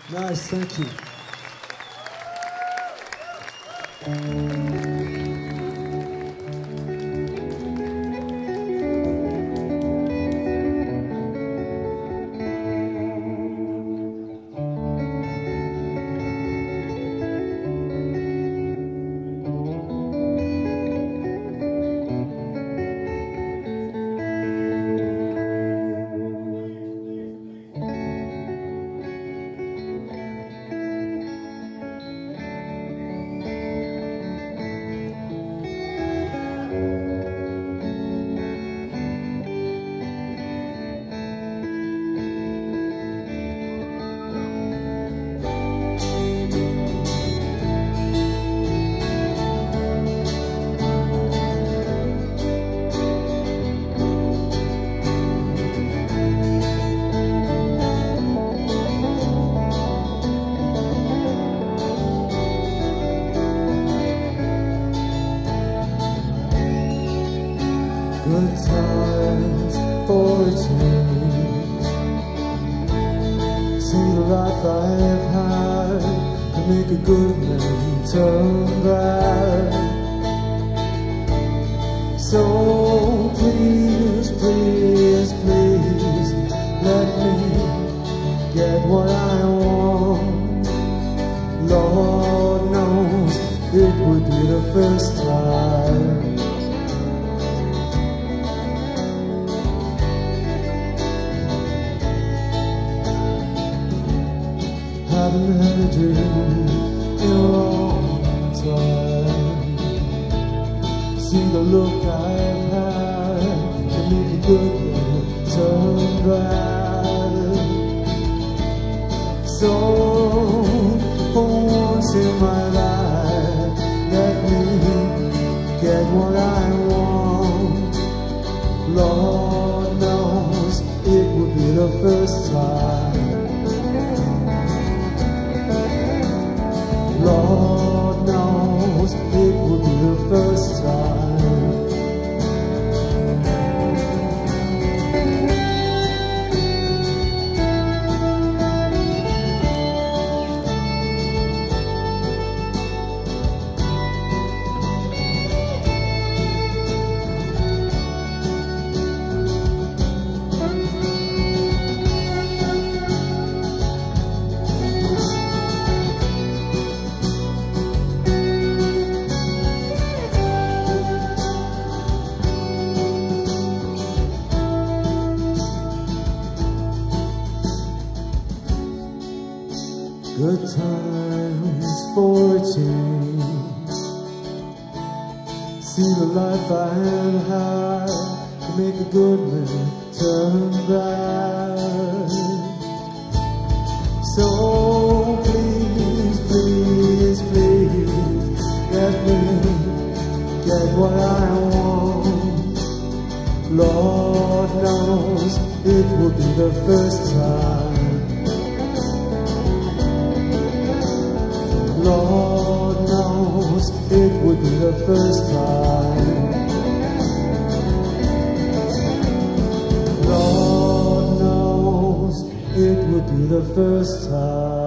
Nice, thank you. Good times for a change. See the life I have had to make a good man turn bad. So please, please, please, let me get what I want. Lord knows it would be the first time. Haven't had a dream in a long time. See the look I've had to make a good man turn bad. So for once in my life, let me get what I want. Lord knows it would be the first time. Lord knows it will be the first time. Good times for a change. See the life I have had to make a good man turn bad. So please, please, please, let me get what I want. Lord knows it will be the first time. Lord knows it would be the first time. Lord knows it would be the first time.